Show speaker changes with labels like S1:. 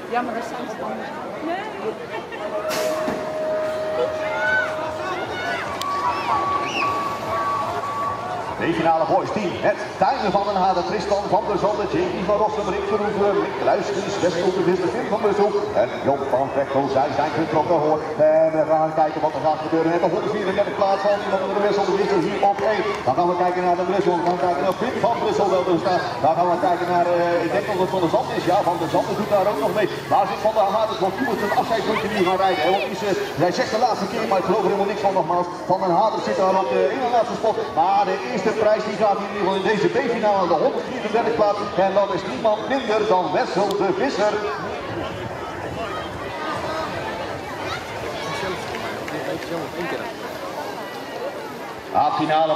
S1: Ja, maar daar staan ze dan. Nee.
S2: B-finale boys team, het Tuinen van den Hader, Tristan van der Zande, J.P. van Rossum, Rick Verhoeven, Rick Luiskens, Westhoek, Tim van der Zoek en Jon van Vechtel. Zij zijn getrokken hoor. En we gaan kijken wat er gaat gebeuren. Net op 134 plaats van iemand de Wessel de Winter hier op 1. Dan gaan we kijken naar de Brussel, dan gaan we kijken naar Pim van Brussel wel er staat. Dan gaan we kijken naar, ik denk dat het Van der Zand is. Ja, Van der Zand doet daar ook nog mee. Daar zit Van der Hader, want die moet een afscheidsrondje nu gaan rijden. Hij zegt de laatste keer, maar ik geloof er helemaal niks van nogmaals. Van den Hader zit daar op de ene laatste spot. Maar de eerste prijs die gaat in ieder geval in deze B-finale aan de 134 plaats. En dat is niemand minder dan Wessel de Visser. A-finale.